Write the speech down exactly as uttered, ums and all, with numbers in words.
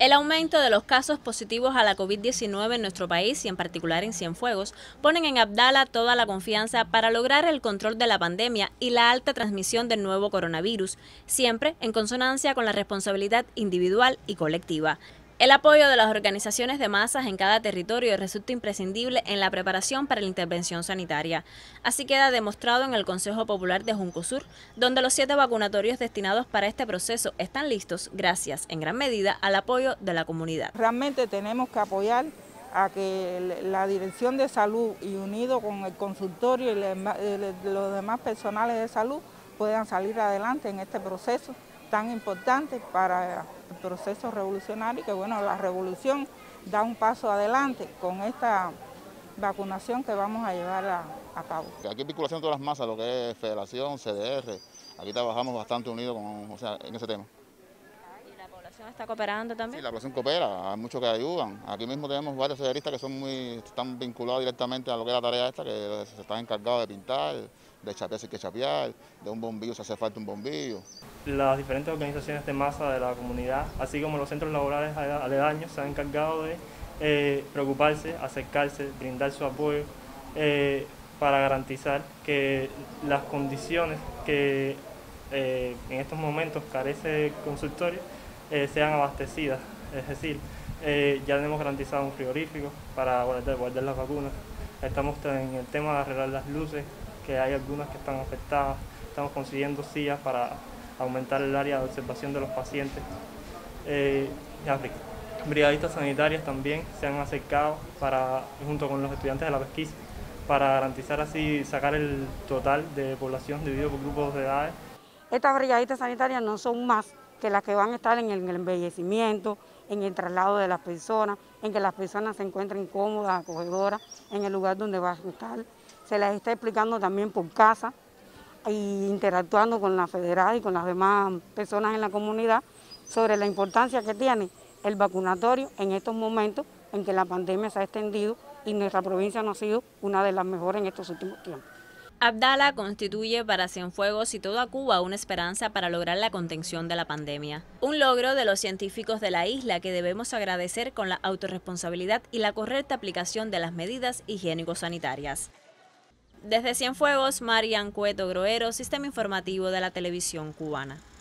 El aumento de los casos positivos a la COVID diecinueve en nuestro país y en particular en Cienfuegos ponen en Abdala toda la confianza para lograr el control de la pandemia y la alta transmisión del nuevo coronavirus, siempre en consonancia con la responsabilidad individual y colectiva. El apoyo de las organizaciones de masas en cada territorio resulta imprescindible en la preparación para la intervención sanitaria. Así queda demostrado en el Consejo Popular de Junco Sur, donde los siete vacunatorios destinados para este proceso están listos gracias, en gran medida, al apoyo de la comunidad. Realmente tenemos que apoyar a que la Dirección de Salud y unido con el consultorio y los demás personales de salud puedan salir adelante en este proceso tan importante para el proceso revolucionario, que bueno, la revolución da un paso adelante con esta vacunación que vamos a llevar a, a cabo. Aquí hay vinculación de todas las masas, lo que es Federación, C D R, aquí trabajamos bastante unidos con, o sea, en ese tema. ¿Y la población está cooperando también? Sí, la población coopera, hay muchos que ayudan. Aquí mismo tenemos varios cederistas que son muy, están vinculados directamente a lo que es la tarea esta, que se están encargados de pintar, de chapear si hay que chapear, de un bombillo si hace falta un bombillo. Las diferentes organizaciones de masa de la comunidad, así como los centros laborales aledaños, se han encargado de eh, preocuparse, acercarse, brindar su apoyo eh, para garantizar que las condiciones que eh, en estos momentos carece el consultorio eh, sean abastecidas. Es decir, eh, ya tenemos garantizado un frigorífico para guardar, guardar las vacunas. Estamos en el tema de arreglar las luces, que hay algunas que están afectadas. Estamos consiguiendo sillas para aumentar el área de observación de los pacientes. Eh, brigadistas sanitarias también se han acercado para, junto con los estudiantes de la pesquisa, para garantizar así sacar el total de población dividido por grupos de edades. Estas brigadistas sanitarias no son más que las que van a estar en el embellecimiento, en el traslado de las personas, en que las personas se encuentren cómodas, acogedoras en el lugar donde van a estar. Se les está explicando también por casa y interactuando con la federal y con las demás personas en la comunidad sobre la importancia que tiene el vacunatorio en estos momentos en que la pandemia se ha extendido y nuestra provincia no ha sido una de las mejores en estos últimos tiempos. Abdala constituye para Cienfuegos y toda Cuba una esperanza para lograr la contención de la pandemia. Un logro de los científicos de la isla que debemos agradecer con la autorresponsabilidad y la correcta aplicación de las medidas higiénico-sanitarias. Desde Cienfuegos, Marian Cueto Groero, Sistema Informativo de la Televisión Cubana.